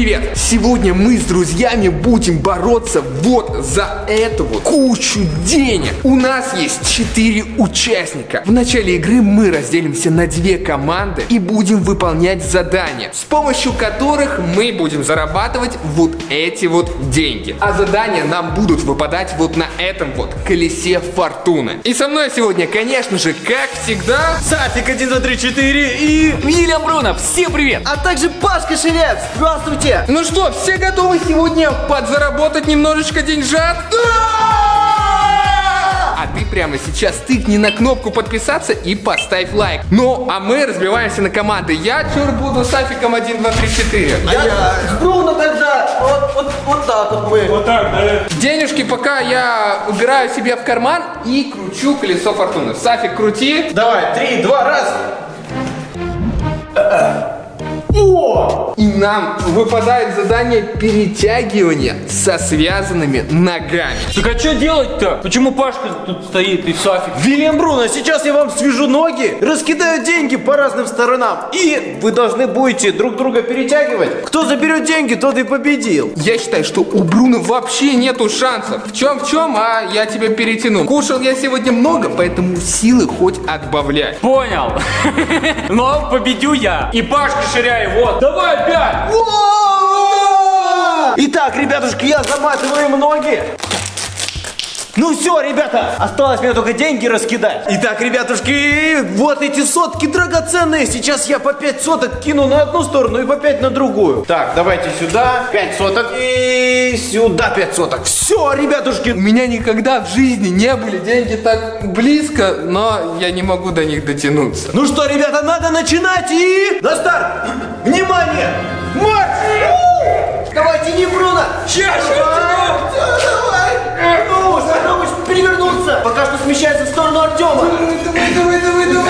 привет! Сегодня мы с друзьями будем бороться вот за эту вот кучу денег. У нас есть 4 участника. В начале игры мы разделимся на 2 команды и будем выполнять задания, с помощью которых мы будем зарабатывать вот эти вот деньги. А задания нам будут выпадать вот на этом вот колесе фортуны. И со мной сегодня, конечно же, как всегда, Сафик 1, 2, 3, 4 и Вильям Бруно, всем привет! а также Пашка Шелец. Здравствуйте! Ну что, все готовы сегодня подзаработать немножечко деньжат? А ты прямо сейчас тыкни на кнопку подписаться и поставь лайк. Ну, а мы разбиваемся на команды. Я чур буду с Афиком 1, 2, 3, 4. Я с Бруно тогда вот так вот мы. Вот так, да? Денежки пока я убираю себе в карман и кручу колесо фортуны. Сафик, крути. Давай, 3, 2, раз. О! И нам выпадает задание перетягивания со связанными ногами. Так а что делать-то? Почему Пашка тут стоит и Сафик? Вильям Бруно, сейчас я вам свяжу ноги, раскидаю деньги по разным сторонам, и вы должны будете друг друга перетягивать. Кто заберет деньги, тот и победил. Я считаю, что у Бруно вообще нету шансов. В чем, а я тебя перетяну. Кушал я сегодня много, поэтому силы хоть отбавляй. Понял. Но победю я. И Пашка ширяй, вот. Давай опять. Итак, ребятушки, я заматываю ноги. Ну все, ребята, осталось мне только деньги раскидать. Итак, ребятушки, вот эти сотки драгоценные. Сейчас я по 5 соток кину на одну сторону и по 5 на другую. Так, давайте сюда 5 соток и сюда 5 соток. Все, ребятушки. У меня никогда в жизни не были деньги так близко, но я не могу до них дотянуться. Ну что, ребята, надо начинать и... На старт! Внимание! Марш! Давайте, не Бруно! Сейчас! Давай! Ну, попробуй перевернуться! Пока что смещается в сторону Артема! Давай!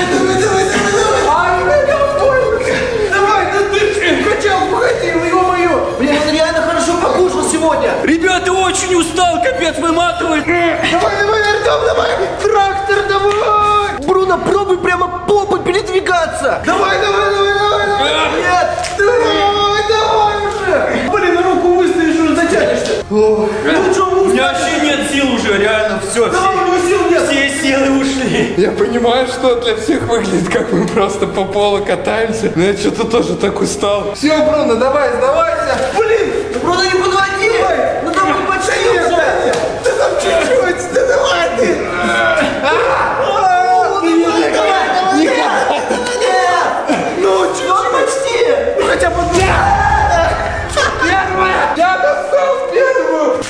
Давай, да ты качалку хотел, ё-моё! Блин, он реально хорошо покушал сегодня! Ребята, очень устал, капец выматывает. Давай, Артем, давай! Трактор, давай! Бруно, пробуй прямо попой передвигаться! Давай! Нет! Давай уже! Блин, руку выставишь, уже затянешься! Ну что, У меня вообще нет сил уже, реально, все. давай, у него сил нет! Все силы ушли. Я понимаю, что для всех выглядит, как мы просто по полу катаемся, но я что-то тоже так устал. Все, Бруно, давай, сдавайся. Блин, Бруно, не подводи! Ну там почти уже! Да там чуть-чуть! Да давай ты! Ну, чуть-чуть почти! Ну хотя бы... Я достал первую.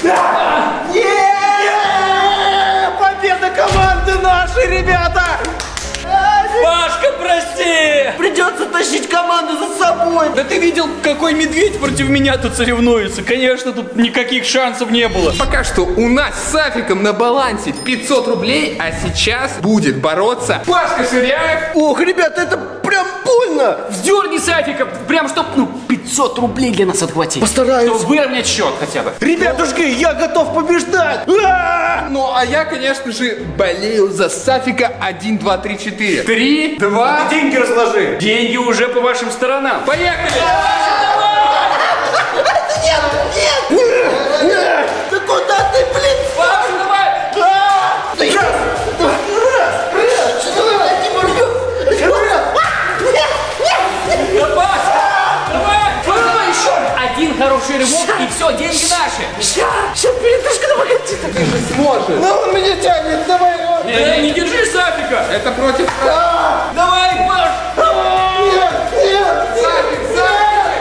Победа команды нашей, ребята! Пашка, прости. Придется тащить команду за собой! Да ты видел, какой медведь против меня тут соревнуется? Конечно, тут никаких шансов не было. Пока что у нас с Сафиком на балансе 500 рублей, а сейчас будет бороться Пашка Ширяев. Ох, ребята, это прям больно! Вздерни Сафика, прям чтоб, 500 рублей для нас отхватить. Постараюсь. Чтобы выровнять счет хотя бы. Ребятушки, я готов побеждать! Ну, а я, конечно же, болею за Сафика 1, 2, 3, 4. 3, 2... Деньги разложи! Деньги уже по вашим сторонам. Поехали! Да куда ты, блин? Паша, давай! Да, Паша! Давай еще! Один хороший рывок и все, деньги наши. Сейчас, передышка, давай, Ты же сможешь. ну он меня тянет, давай его! Не держи Сафика! Это против... Давай, Паш! Нет! Сафик, Сафик!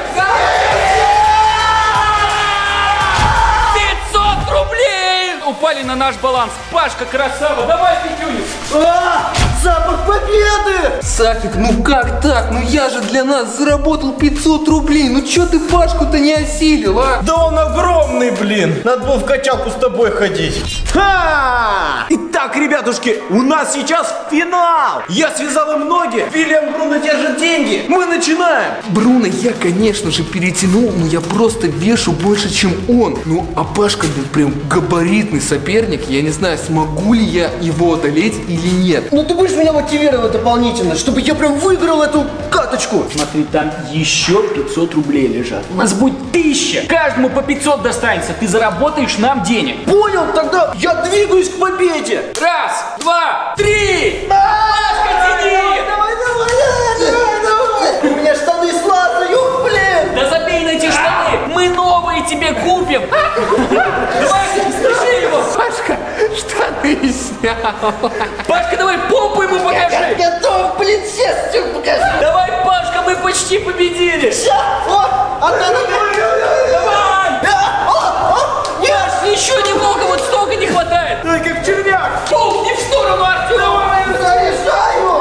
500 рублей! Упали на наш баланс. Пашка, красава! Давай, Петюнец! Запах победы! Сафик, ну как так? Ну я же для нас заработал 500 рублей. Ну чё ты Пашку-то не осилил, а? Да он огромный, блин! Надо было в качалку с тобой ходить. Ха! Итак, ребятушки, у нас сейчас финал! Я связал им ноги, Вильям Бруно держит деньги. Мы начинаем! Бруно я, конечно же, перетянул, но я просто вешу больше, чем он. Ну, а Пашка, блин, прям габаритный соперник. Я не знаю, смогу ли я его одолеть или нет. Ну ты, блин, будешь меня мотивировать дополнительно, чтобы я прям выиграл эту каточку? Смотри, там еще 500 рублей лежат. У нас будет 1000. Каждому по 500 достанется. Ты заработаешь нам денег. Понял, тогда я двигаюсь к победе. 1, 2, 3. Пашка, тяни! У меня штаны слазают, блин! Да забей на эти штаны. Мы новые тебе купим. Давай, скажи его. Пашка, штаны снял. Пашка, давай попу ему покажи. Готов, блин, сейчас все покажу. Давай, Пашка, мы почти победили. Давай! Паш, еще немного, вот столько не хватает. Только в червяк! Пол, не в сторону, Артем. Заряжаю!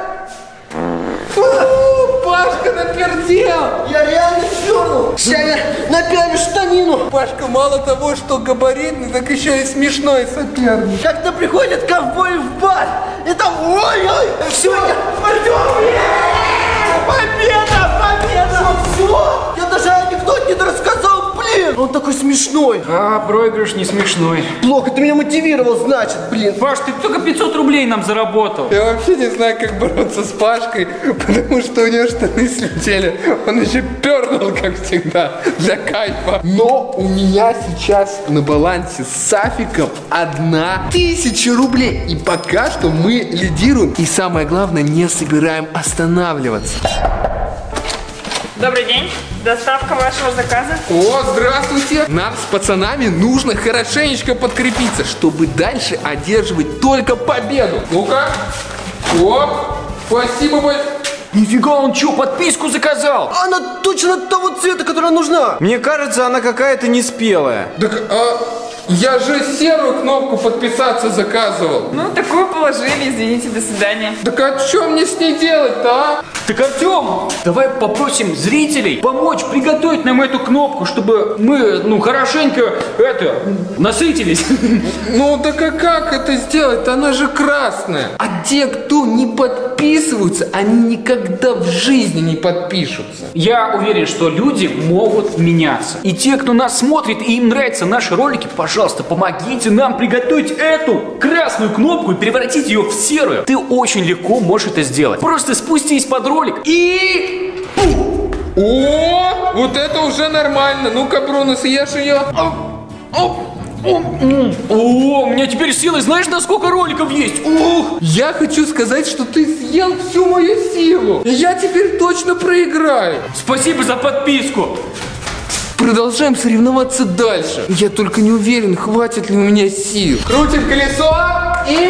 Пашка напердел. Я реально дернул! Сейчас я напялю штанину! Пашка мало того, что габаритный, так еще и смешной соперник. Как-то приходят ковбои в бар, и там ой-ой! Все, я пойдем! Победа! Победа! Все! Я даже анекдот не рассказал, блин! Он такой смешной! А, проигрыш не смешной. Плохо, ты меня мотивировал, значит, блин! Паш, ты только 500 рублей нам заработал. Я вообще не знаю, как бороться с Пашкой, потому что у него штаны слетели. Он еще пернул, как всегда, для кайфа. Но у меня сейчас на балансе с Сафиком 1000 рублей. И пока что мы лидируем. И самое главное, не собираем останавливаться. Добрый день. Доставка вашего заказа. О, здравствуйте! Нам с пацанами нужно хорошенечко подкрепиться, чтобы дальше одерживать только победу. Ну-ка. О, спасибо большое. Нифига, он что, подписку заказал? Она точно того цвета, которая нужна! Мне кажется, она какая-то неспелая. Так, я же серую кнопку подписаться заказывал. Ну, такую положили, извините, до свидания. Так а что мне с ней делать-то, а? Так, Артем, давай попросим зрителей помочь приготовить нам эту кнопку, чтобы мы, хорошенько, насытились. Ну, так а как это сделать-то? Она же красная. А те, кто не подписываются, они никогда в жизни не подпишутся. Я уверен, что люди могут меняться. И те, кто нас смотрит и им нравятся наши ролики, пожалуйста, помогите нам приготовить эту красную кнопку и превратить ее в серую. Ты очень легко можешь это сделать. Просто спустись под ролик и... О, вот это уже нормально. Ну-ка, Бруно, съешь ее. О, у меня теперь силы, знаешь, на сколько роликов есть? Ух! Я хочу сказать, что ты съел всю мою силу. И я теперь точно проиграю. Спасибо за подписку. Продолжаем соревноваться дальше. Я только не уверен, хватит ли у меня сил. Крутим колесо и...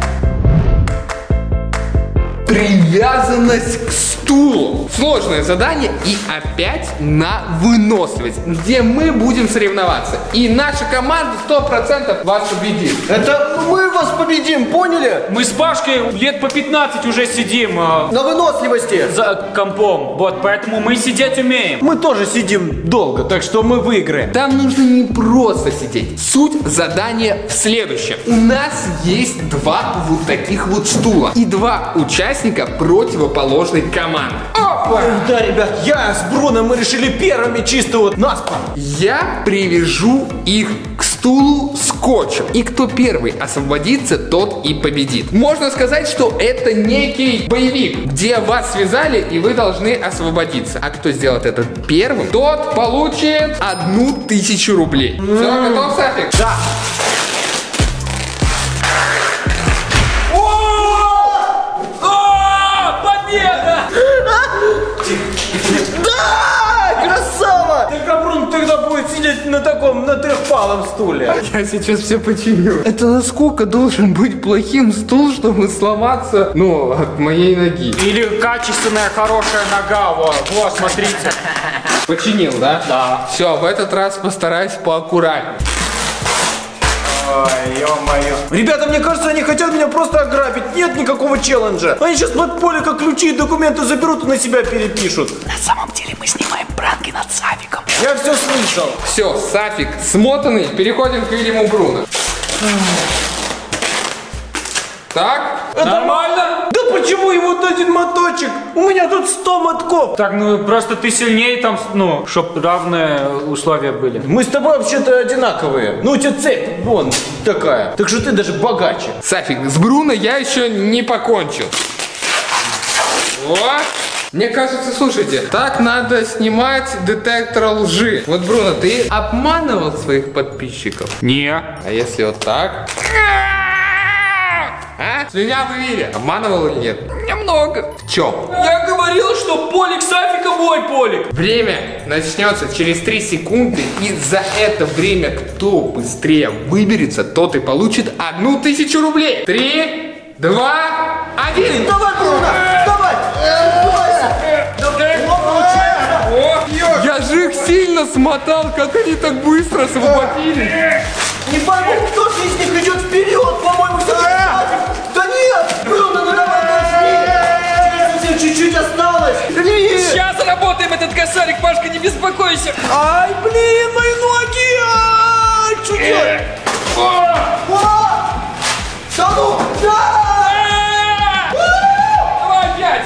Привязанность к стулу. Сложное задание и опять на выносливость, где мы будем соревноваться. И наша команда 100% вас победит. Это мы вас победим, поняли? Мы с Пашкой лет по 15 уже сидим На выносливости. за компом. Вот, поэтому мы сидеть умеем. Мы тоже сидим долго, так что мы выиграем. Там нужно не просто сидеть. Суть задания в следующем. У нас есть 2 вот таких вот стула. И 2 участника противоположной команды. Опа! Да, ребят, я с Бруно, мы решили первыми чисто вот наспор. Я привяжу их к стулу скотчем. И кто первый освободится, тот и победит. Можно сказать, что это некий боевик, где вас связали, и вы должны освободиться. А кто сделает это первым, тот получит 1000 рублей. Все, готов, Сафик? Да. Победа! Да! Красава! Так Капрун тогда будет сидеть на таком, на трехпалом стуле. Я сейчас все починю. Это насколько должен быть плохим стул, чтобы сломаться, от моей ноги? Или качественная хорошая нога, вот, смотрите. Починил, да? Да. Все, в этот раз постараюсь поаккуратнее. Ой, ё-моё. Ребята, мне кажется, они хотят меня просто ограбить. Нет никакого челленджа. Они сейчас под поле как ключи и документы заберут и на себя перепишут. На самом деле мы снимаем пранки над Сафиком. Я все слышал. Все, Сафик смотанный, переходим к Вильяму Бруно. Так? Нормально? Да почему и вот один моточек? У меня тут 100 мотков. Так, ну просто ты сильнее там, ну, чтоб равные условия были. Мы с тобой вообще-то одинаковые. Ну, у тебя цепь вон такая. Так что ты даже богаче. Сафик, с Бруно я еще не покончил. Вот. Мне кажется, слушайте, так надо снимать детектор лжи. Вот, Бруно, ты обманывал своих подписчиков? Не. А если вот так? А? Слюня в мире. Обманывал или нет? Немного. В чем? Я говорил, что полик Сафика мой полик. Время начнется через 3 секунды, и за это время кто быстрее выберется, тот и получит 1000 рублей. 3, 2, 1. Давай, Бруно, давай. Я же их сильно смотал, как они так быстро освободились. Не пойму, кто же из них идет вперед, по-моему, все-таки Сафик. Да нет, Бруно, ну давай, подожди. Совсем чуть-чуть осталось. Нет. Сейчас заработаем этот косарик, Пашка, не беспокойся. Ай, блин, мои ноги. Ай, что делать? Да ну, да! Давай опять.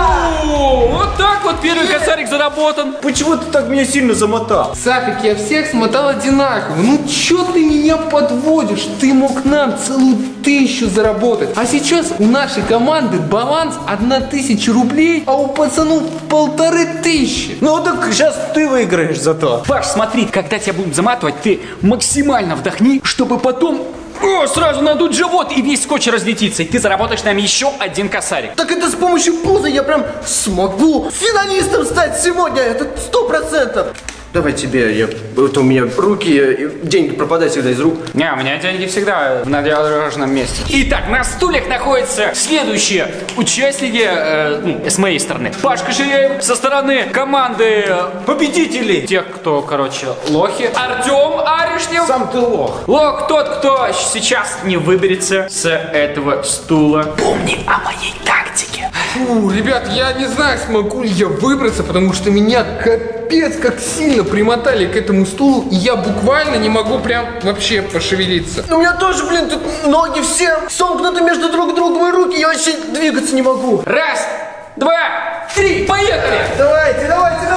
Вот так вот первый косарик заработан. Почему ты так меня сильно замотал? Сафик, я всех смотал одинаково. Ну чё ты меня подводишь? Ты мог нам целую 1000 заработать. А сейчас у нашей команды баланс 1000 рублей, а у пацанов 1500. Ну так сейчас ты выиграешь зато. Паш, смотри, когда тебя будем заматывать, ты максимально вдохни, чтобы потом сразу надуть живот и весь скотч разлетится. И ты заработаешь нам еще один косарик. Так это с помощью пуза я прям смогу финалистом стать сегодня, это 100%. Давай тебе, это у меня руки, деньги пропадают всегда из рук. Не, у меня деньги всегда в надежном месте. Итак, на стульях находятся следующие участники с моей стороны. Пашка Ширяев со стороны команды победителей. Тех, кто, короче, лохи. Артем Аришнев. Сам ты лох. Лох тот, кто сейчас не выберется с этого стула. Помни о моей тактике. Фу, ребят, я не знаю, смогу ли я выбраться, потому что меня капец как сильно примотали к этому стулу, и я буквально не могу прям вообще пошевелиться. У меня тоже, блин, тут ноги все сомкнуты между друг другом и руки, я вообще двигаться не могу. 1, 2, 3, поехали! Давайте.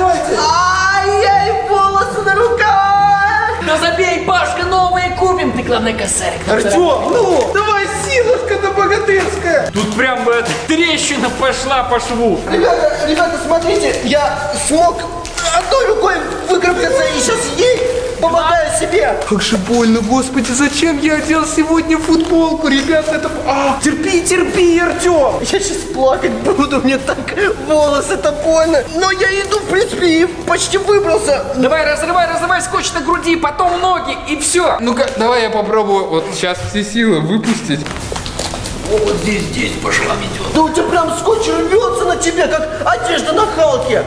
Ай-яй, волосы на руках! Да забей, Пашка, новые купим. Ты, главное, косарик. Артем, ну, давай, силушка-то богатырская. Тут прям трещина пошла по шву. Ребята, смотрите, я смог одной рукой выкарабкаться и сейчас ей помогаю себе. Как же больно, господи, зачем я одел сегодня футболку, ребят, это... Терпи, Артем. Я сейчас плакать буду, мне так волосы-то больно. Но я иду, в принципе, и почти выбрался. Давай, разрывай скотч на груди, потом ноги и все. Ну-ка, давай я попробую вот сейчас все силы выпустить. Вот здесь пошла метет. Да у тебя прям скотч рвется на тебе, как одежда на Халке.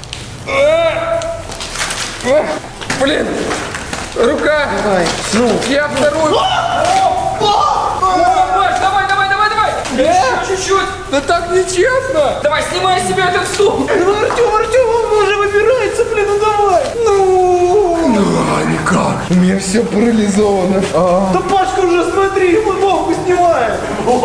Блин, рука. Давай, ну. Я вторую. Паш, давай. Чуть-чуть. Да так нечестно. Давай, снимай с себя этот стул. Ну, Артем, он уже выбирается, блин, ну давай. Никак. У меня все парализовано. Да Пашка уже, смотри, футболку снимает.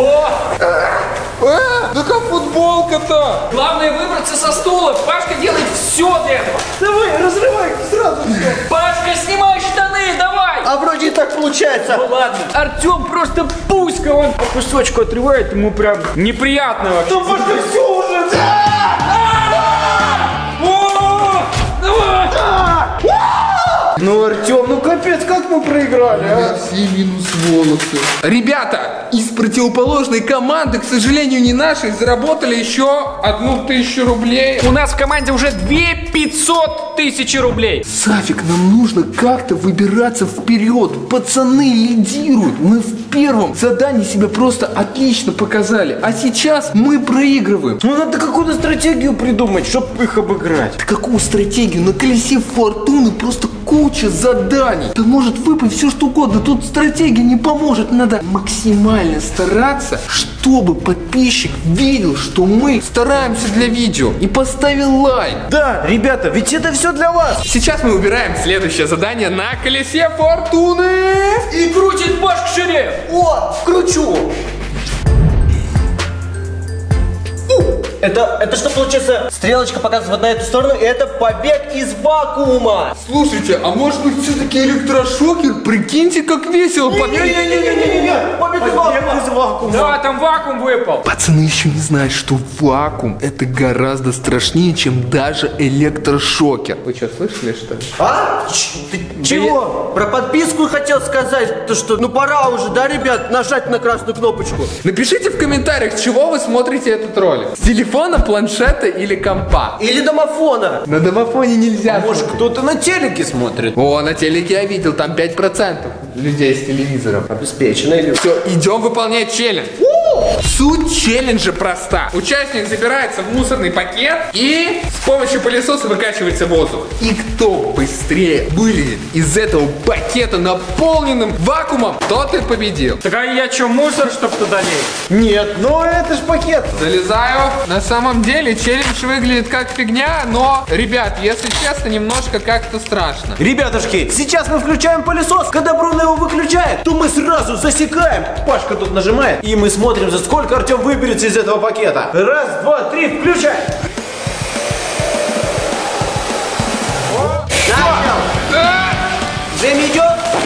Да как футболка-то? Главное выбраться со стула. Пашка делает все для этого. Давай, разрывай сразу все. Пашка, снимай штаны, давай. А вроде и так получается. Ну ладно. Артем просто пуська, он по кусочку отрывает, ему прям неприятно вообще. Да Пашка, все уже. Давай. Ну, Артем, ну капец, как мы проиграли, а? Все минус волосы. Ребята, из противоположной команды, к сожалению, не нашей, заработали еще 1000 рублей. У нас в команде уже 2500 тысяч рублей. Сафик, нам нужно как-то выбираться вперед. Пацаны лидируют. Мы в первом задании себя просто отлично показали. А сейчас мы проигрываем. Ну, надо какую-то стратегию придумать, чтобы их обыграть. Да какую стратегию? На колесе фортуны просто куча заданий. Да может выпасть все что угодно. Тут стратегия не поможет. Надо максимально стараться, чтобы подписчик видел, что мы стараемся для видео и поставил лайк. Да, ребята, ведь это все для вас. Сейчас мы выбираем следующее задание на колесе фортуны. И крутит Пашка Ширяев. О, кручу. Это что получается? Стрелочка показывает вот на эту сторону, и это побег из вакуума. Слушайте, а может быть все-таки электрошокер? Прикиньте, как весело. Не-не-не-не-не-не, побег из вакуума. Да, там вакуум выпал. Пацаны еще не знают, что вакуум это гораздо страшнее, чем даже электрошокер. Вы что, слышали, что ли? А? Ты чего? Про подписку хотел сказать, то что, ну пора уже, да, ребят, нажать на красную кнопочку. Напишите в комментариях, с чего вы смотрите этот ролик. С телефона, планшета или компа? Или домофона. На домофоне нельзя. Может, кто-то на телеке смотрит. О, на телеке я видел, там 5% людей с телевизором. Обеспечено или... Все, идем выполнять челлендж. Суть челленджа проста. Участник забирается в мусорный пакет и с помощью пылесоса выкачивается воздух. И кто быстрее вылезет из этого пакета, наполненным вакуумом, тот и победил. Так а я что, мусор, чтоб туда лезть? Нет, ну это ж пакет. Залезаю. На самом деле челлендж выглядит как фигня, но, ребят, если честно, немножко как-то страшно. Ребятушки, сейчас мы включаем пылесос. Когда Бруно его выключает, то мы сразу засекаем. Пашка тут нажимает, и мы смотрим, за сколько Артем выберется из этого пакета. Раз, два, три, включай. Время идет.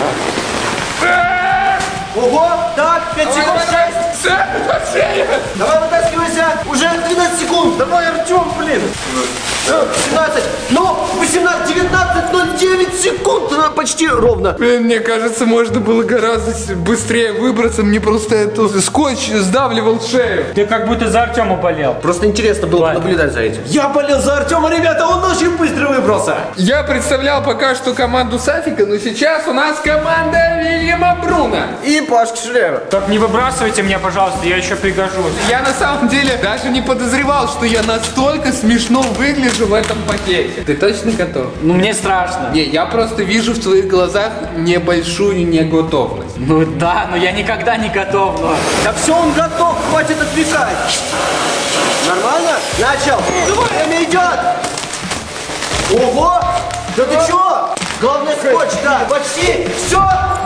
Ого, так, 5 секунд, 6. Давай вытаскивайся. Уже 12 секунд. Давай, Артем, блин. 17, ну, 18, 19, 09 секунд. Почти ровно. Блин, мне кажется, можно было гораздо быстрее выбраться. Мне просто этот скотч сдавливал шею. Ты как будто за Артема болел. Просто интересно было наблюдать за этим. Я болел за Артема, ребята, он очень быстро выбрался. Я представлял пока что команду Сафика, но сейчас у нас команда Вильяма Бруно. И Пашка Шлема. Так не выбрасывайте меня, пожалуйста, я еще пригожусь. Я на самом деле даже не подозревал, что я настолько смешно выгляжу в этом пакете. Ты точно готов? Ну мне страшно. Не, я просто вижу в твоих глазах небольшую неготовность. Ну да, но я никогда не готов. Но... Да все, он готов, хватит отвлекать. Нормально? Начал. Время идет. Ого! Да ты чё? Главное скотч, да, почти. Все,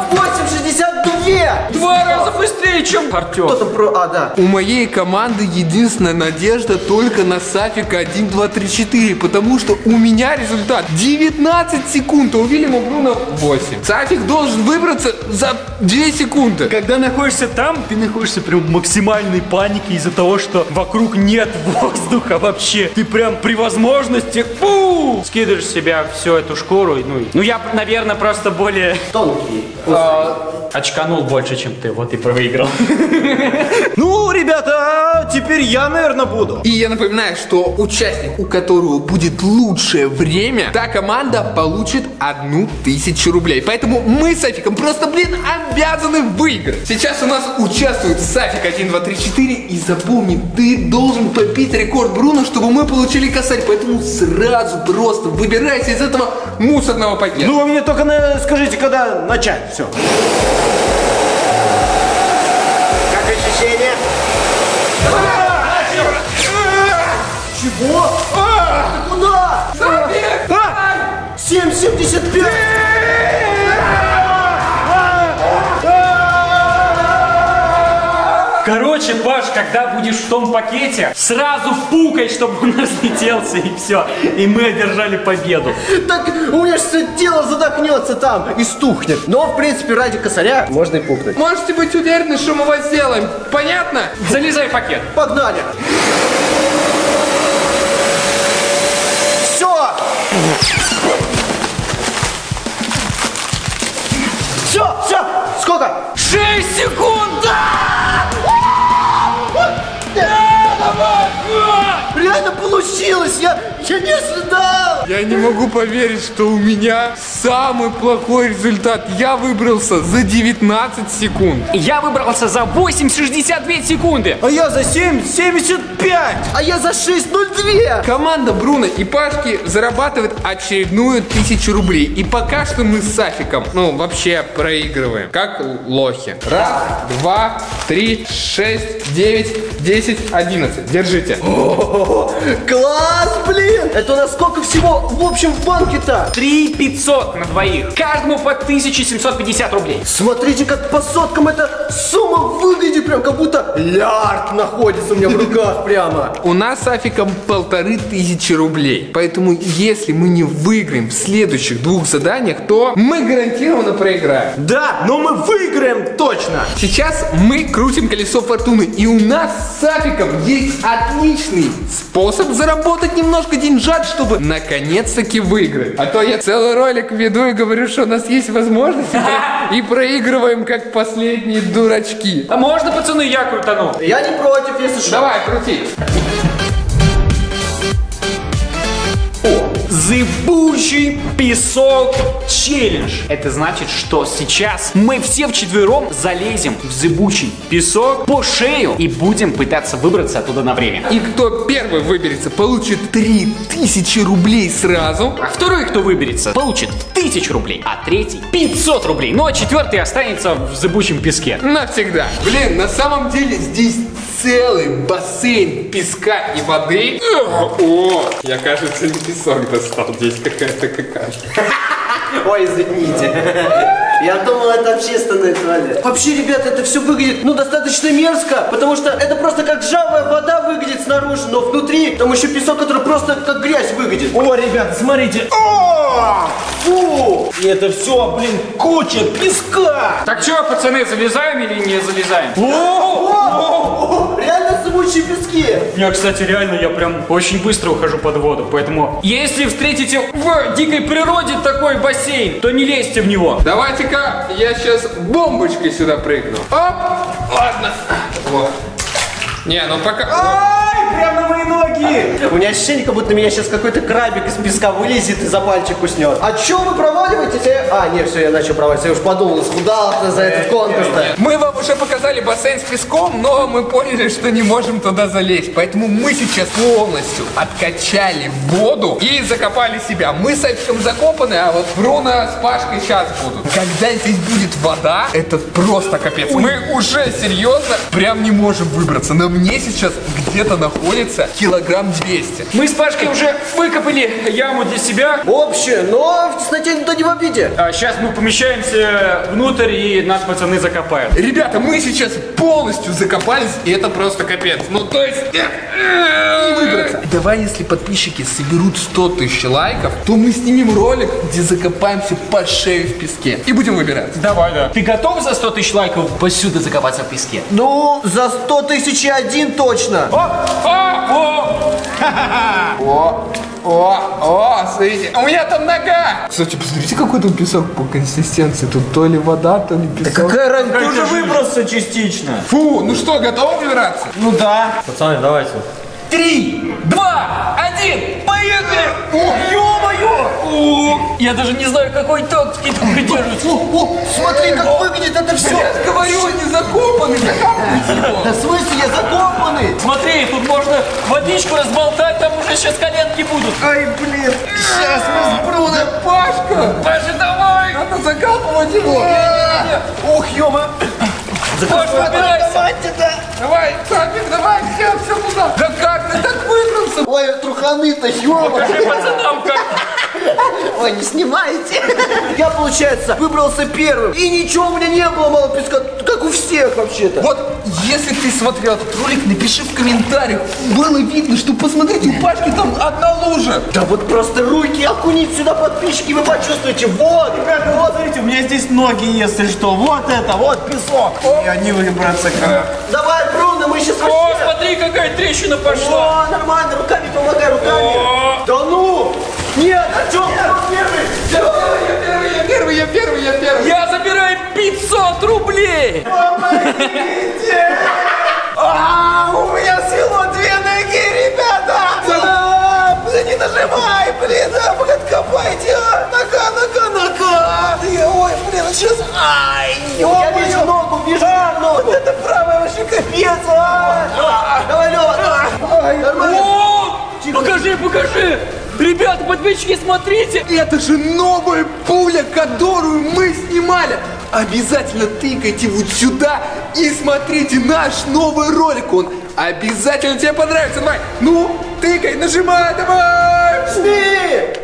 8,62. 2 раза быстрее, чем Артем. Кто-то про... А, да. У моей команды единственная надежда только на Сафика 1, 2, 3, 4, потому что у меня результат 19 секунд, а у Вильяма Бруно 8. Сафик должен выбраться за 2 секунды. Когда находишься там, ты находишься прям в максимальной панике из-за того, что вокруг нет воздуха вообще. Ты прям при возможности скидываешь с себя всю эту шкуру. Ну я, наверное, просто более... Тонкий. Очканул больше, чем ты, вот и проиграл. Ну, ребята, теперь я, наверное, буду. И я напоминаю, что участник, у которого будет лучшее время, та команда получит 1000 рублей. Поэтому мы с Сафиком просто, обязаны выиграть. Сейчас у нас участвует Сафик 1, 2, 3, 4. И запомни, ты должен побить рекорд Бруно, чтобы мы получили косарь. Поэтому сразу просто выбирайся из этого мусорного пакета. Ну, вы мне только скажите, когда начать. Все. Как ощущение? Чего? Ты куда? 7,75! Короче, Паш, когда будешь в том пакете, сразу пукай, чтобы он разлетелся, и все. И мы одержали победу. Так у меня же все тело задохнется там и стухнет. Но, в принципе, ради косаря можно и пукнуть. Можете быть уверены, что мы вас сделаем. Понятно? Залезай в пакет. Погнали! Все! Все! Сколько? 6 секунд! Реально получилось! Я не ожидал! Я не могу поверить, что у меня самый плохой результат. Я выбрался за 19 секунд. Я выбрался за 8,62 секунды. А я за 7,75! А я за 6,02! Команда Бруно и Пашки зарабатывает очередную 1000 рублей. И пока что мы с Сафиком, вообще проигрываем. Как лохи. 1, 2, 3, 6, 9, 10, 11. Держите. Класс, блин! Это у нас сколько всего в общем в банке-то? 3500. на двоих. Каждому по 1750 рублей. Смотрите, как по соткам эта сумма выглядит, прям как будто лярд находится у меня в руках прямо. У нас с Афиком 1500 рублей. Поэтому, если мы не выиграем в следующих 2 заданиях, то мы гарантированно проиграем. Да, но мы выиграем точно. Сейчас мы крутим колесо фортуны. И у нас с Афиком есть отличный способ заработать немножко деньжат, чтобы наконец-таки выиграть. А то я целый ролик веду и говорю, что у нас есть возможность и проигрываем как последние дурачки. А можно, пацаны, я крутану? Я не против, если что. Давай, крути. Зыбучий песок челлендж. Это значит, что сейчас мы все вчетвером залезем в зыбучий песок по шею и будем пытаться выбраться оттуда на время. И кто первый выберется, получит 3000 рублей сразу. А второй, кто выберется, получит 1000 рублей, а третий 500 рублей. Ну а четвертый останется в зыбучем песке. Навсегда. Блин, на самом деле здесь целый бассейн песка и воды. О, я, кажется, не песок достал. Здесь какая-то какашка. Ой, извините. Я думал, это общественный туалет. Вообще, ребята, это все выглядит, достаточно мерзко, потому что это просто как ржавая вода выглядит снаружи, но внутри там еще песок, который просто как грязь выглядит. О, ребята, смотрите. О, фу! И это все, блин, куча песка. Так что, пацаны, залезаем или не залезаем? Реально зыбучие пески. Я, кстати, реально, я прям очень быстро ухожу под воду, поэтому если встретите в дикой природе такой бассейн, то не лезьте в него. Давайте-ка я сейчас бомбочкой сюда прыгну. Оп! Ладно. Вот. Не, ну пока... Ай, прям на мои ноги. У меня ощущение, как будто меня сейчас какой-то крабик из песка вылезет и за пальчик уснет. А чё вы проваливаетесь? А, нет, все, я начал проваливаться. Я уж подумал, исхудал-то за этот конкурс-то. Мы вам уже показали бассейн с песком, но мы поняли, что не можем туда залезть. Поэтому мы сейчас полностью откачали воду и закопали себя. Мы с Эфиком закопаны, а вот Бруно с Пашкой сейчас будут. Когда здесь будет вода, это просто капец. Мы уже серьезно прям не можем выбраться. На мне сейчас где-то находится килограмм 200. Мы с Пашкой уже выкопали яму для себя. Общее, но в тесноте никто не в обиде. А сейчас мы помещаемся внутрь и нас пацаны закопают. Ребята, мы сейчас полностью закопались, и это просто капец. Ну, то есть... не выбраться. Давай, если подписчики соберут 100 тысяч лайков, то мы снимем ролик, где закопаемся по шею в песке. И будем выбираться. Давай, да. Ты готов за 100 тысяч лайков посюда закопаться в песке? Ну, за 100 тысяч и один точно. О, смотрите, у меня там нога. Кстати, посмотрите, какой тут песок по консистенции. Тут то ли вода, то ли песок. Какая разница? Ты уже выбрался частично. Фу, ну что, готовы выбираться? Ну да. Пацаны, давайте. 3, 2, 1, поехали! Ох, ё-моё! Я даже не знаю, какой тактики там придерживаться. Смотри, как выглядит это все. Я говорю, они закопаны. Да в смысле, я закопанный? Смотри, тут можно водичку разболтать, там уже сейчас коленки будут. Ай, блин. Сейчас мы с Бруно. Пашка, Паша, давай! надо закапывать его. Ох, ё-моё. Паша, выбирайся! Давай, Сапик, давай, все туда. Да как ты так выбрался? Ой, труханы-то, ё-моё. Покажи пацанам, как... Ой, не снимайте. Я, получается, выбрался первым. И ничего у меня не было, мало песка, как у всех вообще-то. Вот, если ты смотрел этот ролик, напиши в комментариях. Было видно, что, посмотрите, у Пашки там одна лужа. Да вот просто руки окунить сюда, подписчики, вы почувствуете. Вот, ребята, вот, смотрите, у меня здесь ноги, если что. Вот это, вот песок. И они выбраться как. Давай, Бруно, мы сейчас О, вообще... смотри, какая трещина пошла! О, нормально, руками помогай, руками. Да ну! Нет, Артем, Я первый. Я забираю 500 рублей! помогите! У меня свело 2 ноги, ребята! Блин, не нажимай, блин, подкопайте! Нога! Ой, блин, сейчас... Ай, я вижу ногу, ногу! Это правая вообще капец! Давай, Лёва! Нормально! О, покажи! Ребята, подписчики, смотрите! Это же новая пуля, которую мы снимали. Обязательно тыкайте вот сюда и смотрите наш новый ролик. Он обязательно тебе понравится. Давай, ну, тыкай, нажимай, давай. Жми!